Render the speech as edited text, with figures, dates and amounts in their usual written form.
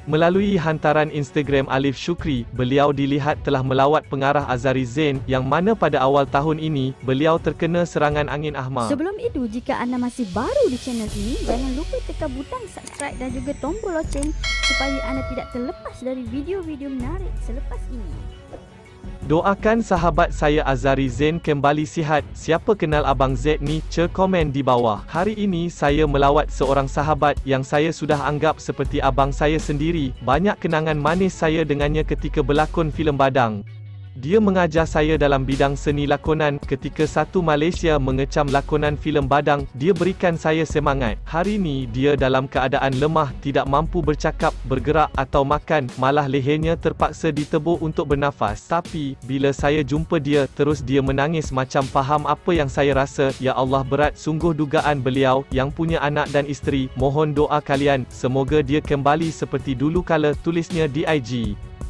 Melalui hantaran Instagram Alif Syukri, beliau dilihat telah melawat pengarah Azhari Zain, yang mana pada awal tahun ini, beliau terkena serangan angin ahma. Sebelum itu, jika anda masih baru di channel ini, jangan lupa tekan butang subscribe dan juga tombol loceng supaya anda tidak terlepas dari video-video menarik selepas ini. Doakan sahabat saya Azhari Zain kembali sihat. Siapa kenal Abang Z ni? Komen di bawah. Hari ini saya melawat seorang sahabat yang saya sudah anggap seperti abang saya sendiri. Banyak kenangan manis saya dengannya ketika berlakon filem Badang. Dia mengajar saya dalam bidang seni lakonan. Ketika satu Malaysia mengecam lakonan filem Badang, dia berikan saya semangat. Hari ini dia dalam keadaan lemah, tidak mampu bercakap, bergerak atau makan, malah lehernya terpaksa ditebuk untuk bernafas. Tapi, bila saya jumpa dia, terus dia menangis macam faham apa yang saya rasa. Ya Allah, berat sungguh dugaan beliau, yang punya anak dan isteri. Mohon doa kalian, semoga dia kembali seperti dulu kala, tulisnya di IG.